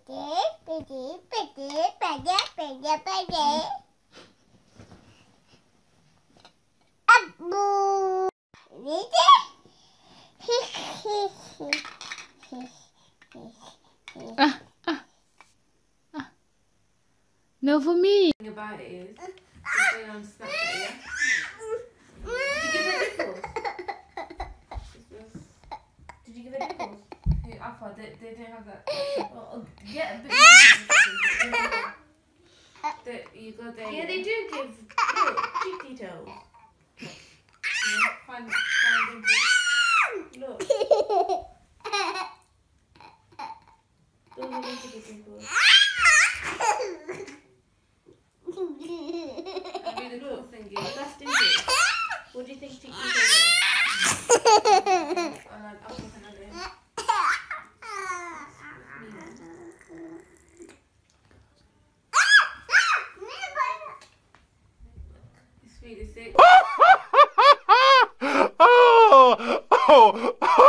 Ah, ah, ah. No, for me. The thing about it is, she's going on Snapchat, yeah? Did you give her nipples? Did you give her nipples? Who, Alpha, they don't have that. Get a bit more. You go there. Yeah, they do give cheek details. Yeah, find dimples. Look. Those are going to be dimples. I mean, the little thing is, that's dimples. What do you think cheek details are? I'll put another in. His feet is sick. Oh!